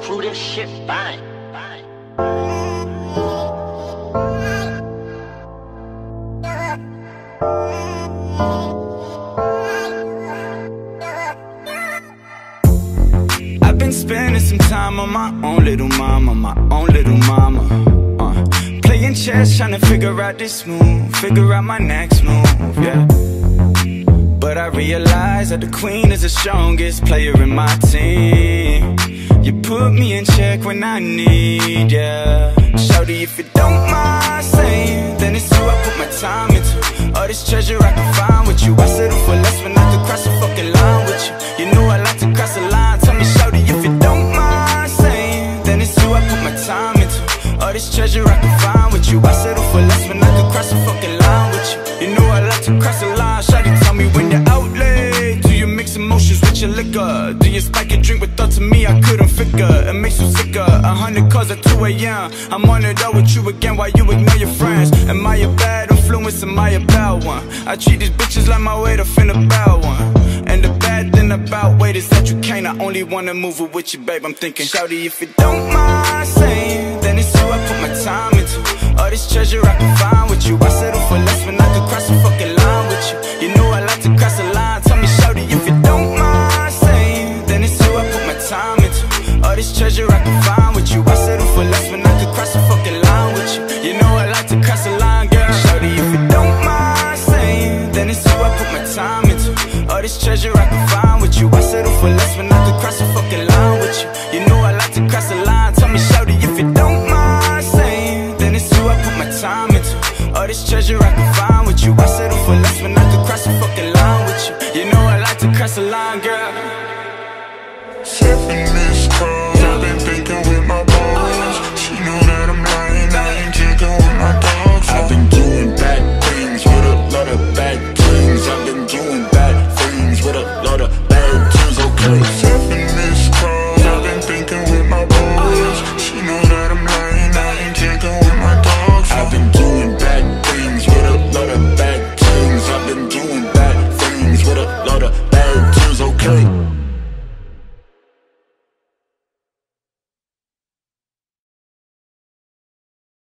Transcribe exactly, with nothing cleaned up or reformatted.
Sefru, this shit fine. I've been spending some time on my own little mama, my own little mama. uh, Playing chess, trying to figure out this move, figure out my next move, yeah. But I realize that the queen is the strongest player in my team. You put me in check when I need, yeah. Shawty, if you don't mind saying, then it's who I put my time into. All this treasure I can find with you, I settle for less when I could cross the fucking line with you. You know I like to cross the line. Tell me, shawty, if you don't mind saying, then it's who I put my time into. All this treasure I can find with you, I settle for less when I could cross the fucking line with you. You know I like to cross the line. Shawty, tell me when you're out late, do you mix emotions with your liquor? Do you spike your drink with thoughts of me I couldn't figure? It makes you sicker, a hundred calls at two A M I'm on it all with you again while you ignore your friends. Am I a bad influence, am I a bad one? I treat these bitches like my weight off in a bad one. And the bad thing about weight is that you can't. I only wanna move it with you, babe. I'm thinking, shawty, if you don't mind saying, then it's who I put my time into. All this treasure I can find with you, I settle for less when I could cross the fucking line with you. You know I like to cross the line. Tell me, shawty, if you don't mind saying, then it's who I put my time into. All this treasure I can find with you, I settle for less when I could cross the fucking line with you. You know I like to cross the line, girl. Shawty, if you don't mind saying, then it's who I put my time into. All this treasure I can find with you, I settle for less when I could cross the fucking line with you. You know I like to cross the line. Tell me, shawty, if you don't mind saying, then it's who I put my time into. All this treasure I can find with you, I settle for less when I could cross the fucking line with you. You know I like to cross the line, girl. Sipping this cause I've been thinking with my boys. She know that I'm lying, I ain't chicken with my dogs. I've been doing bad things with a lot of bad things. I've been doing bad things with a lot of bad things, okay.